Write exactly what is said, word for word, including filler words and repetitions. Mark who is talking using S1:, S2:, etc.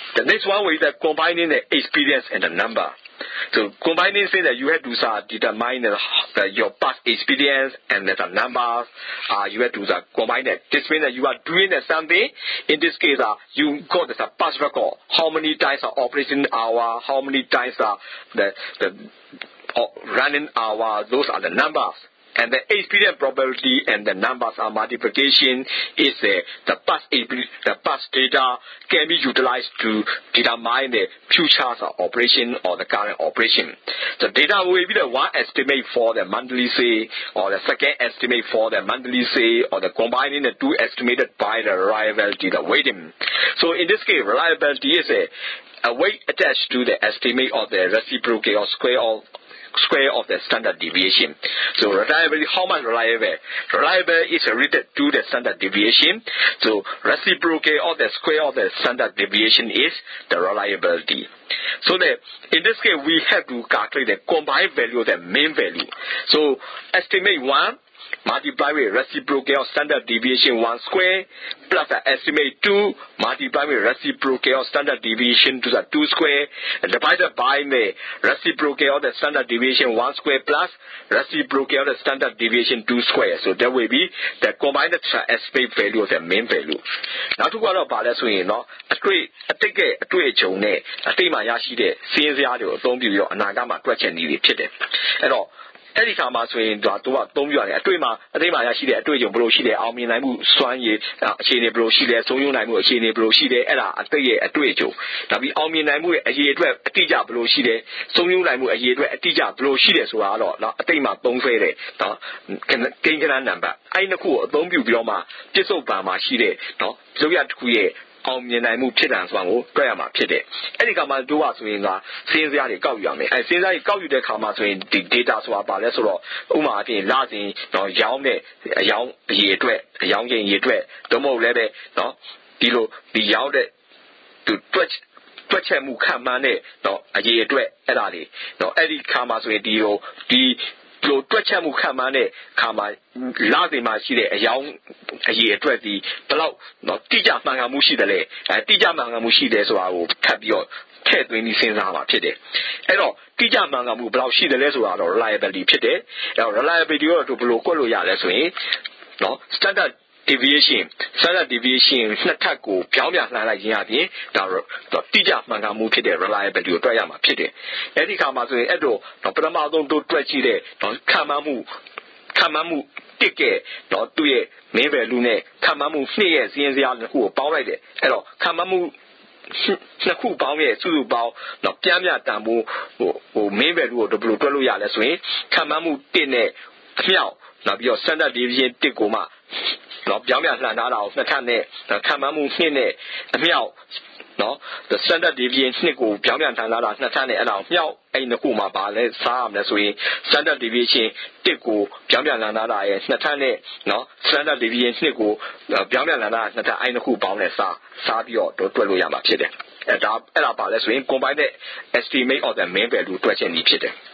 S1: The next one is the combining the experience and the number. So combining say that you have to uh, determine the, the, your past experience and the numbers. Uh, you have to uh, combine that. This means that you are doing something. In this case, uh, you got the uh, past record. How many times are operation hour? How many times are the the uh, running hour? Those are the numbers. And the experience probability and the numbers are multiplication is uh, the past the past data can be utilized to determine the future operation or the current operation. The data will be the one estimate for the monthly say or the second estimate for the monthly say or the combining the two estimated by the reliability, the weighting. So in this case, reliability is a, a weight attached to the estimate of the reciprocal or square of square of the standard deviation. So reliability, how much reliable? Reliable is related to the standard deviation. So reciprocal of the square of the standard deviation is the reliability. So that in this case we have to calculate the combined value of the mean value. So estimate one multiply with reciprocal standard deviation one square plus the estimate two multiply with reciprocal standard deviation to the two square and divided by the reciprocal of the standard deviation one square plus reciprocal of the standard deviation two square. So that will be the combined estimate value of the mean value. Now to go about this way, no, a three a ticket a three chone a thing my yashi de since the don't be your anagama question needed at all. အဲ့ဒီခါမှာဆိုရင်သူကသူကသုံးပြရတယ်အတွေ့မှာအသိမှာရရှိတဲ့အတွေ့အကြုံဘယ်လိုရှိလဲအောင်မြင်နိုင်မှုစွမ်းရည်အခြေအနေဘယ်လိုရှိလဲဆုံးယုံနိုင်မှုအခြေအနေဘယ်လိုရှိလဲအဲ့ဒါအသိရဲ့အတွေ့အကြုံဒါပြီးအောင်မြင်နိုင်မှုရဲ့အရေးအတွက်အတိအကျဘယ်လိုရှိလဲဆုံးယုံနိုင်မှုအရေးအတွက်အတိအကျဘယ်လိုရှိလဲဆိုတာကတော့နော်အသိမှာသုံးဆွဲတယ်နော်ကိန်းဂဏန်းနံပါတ်အဲ့ဒီနှစ်ခုကိုအသုံးပြုပြီးတော့မှပြစ္ဆုတ်ပံမှာရှိတဲ့နော်လောက်ရတစ်ခုရဲ့အောင်မြင်နိုင်မှုဖြစ်တယ်ဆိုတာကိုတွေ့ရမှာဖြစ်တယ်အဲ့ဒီကမှတို့ကဆိုရင်ကစဉ်းစားရကောက်ယူရမယ်အဲစဉ်းစားရကောက်ယူတဲ့ခါမှာဆိုရင်ဒီ data ဆိုတာပါလဲဆိုတော့ဥမာအပြင်လစဉ်တော့ရောင်းတဲ့အရောင်းအရေးအတွက်အရောင်းခြင်းအရေးအတွက်တော့မဟုတ်လဲပဲเนาะဒီလိုဒီရောင်းတဲ့သူတွက်တွက်ချက်မှုခံမှန်းတဲ့เนาะအရေးအတွက်အဲ့ဒါလေးเนาะအဲ့ဒီခါမှာဆိုရင်ဒီဟိုဒီလိုတွက်ချက်မှုခံမှန်းတဲ့ခါမှာလစဉ်မှာရှိတဲ့အရောင်းအရေးအတွက်ဒီဘယ်လောက်เนาะတိကျမှန်ကန်မှုရှိတယ်လေအဲတိကျမှန်ကန်မှုရှိတယ်ဆိုတာကိုထပ်ပြီးတော့ထည့်သွင်းပြီးစဉ်းစားမှာဖြစ်တယ်အဲ့တော့တိကျမှန်ကန်မှုဘယ်လောက်ရှိတယ်လဲဆိုတာတော့ reliability ဖြစ်တယ်အဲ့တော့ reliability ကိုတော့ဘယ်လိုကွက်လို့ရလဲဆိုရင်เนาะ standard deviation standard deviation နှစ်ထပ်ကိုပြောင်းပြန်လှန်လိုက်ခြင်းအပြင်ဒါတော့တိကျမှန်ကန်မှုဖြစ်တဲ့ reliability ကိုတွက်ရမှာဖြစ်တယ်အဲ့ဒီခါမှာဆိုရင်အဲ့တော့ပထမဆုံးတို့တွက်ကြည့်တဲ့ခံမှန်းမှုခံမှန်းမှုတစ်ကဲတော့သူ့ရဲ့ main value နဲ့ခံမှန်းမှုနှစ်ရဲ့စီးရင်စရာနှစ်ခုကိုပေါင်းလိုက်တယ်အဲ့တော့ခံမှန်းမှုနှစ်ခုပေါင်းရဲ့စုစုပေါင်းတော့ပြန်ပြတန်ဖို့ဟိုဟို main value ကိုဘယ်လိုတွက်လို့ရလဲဆိုရင်ခံမှန်းမှုတစ်နဲ့အမြောက်နောက်ပြီးတော့ standard deviation တစ်ကိုမှနော်ပြောင်းပြန်လှန်ထားတာကိုနှစ်ထပ်နဲ့ခံမှန်းမှုနှစ်နဲ့အမြောက်နော် the standard deviation နှစ်ကိုပြောင်းပြန်လှန်ထားတာနှစ်ထပ်နဲ့အဲ့ဒါကိုမြောက်အဲ့နှစ်ခုမှာပါလဲစားရမယ်ဆိုရင် standard deviation တစ်ကိုပြောင်းပြန်လှန်ထားတာရဲ့နှစ်ထပ်နဲ့နော် standard deviation နှစ်ကိုပြောင်းပြန်လှန်ထားတာနှစ်ထပ်အဲ့နှစ်ခုပေါင်းနဲ့စားစားပြီးတော့တွက်လို့ရမှာဖြစ်တယ်အဲ့ဒါအဲ့ဒါပါလဲဆိုရင် combine တဲ့ estimate of the mean value တွက်ချက်နည်းဖြစ်တယ်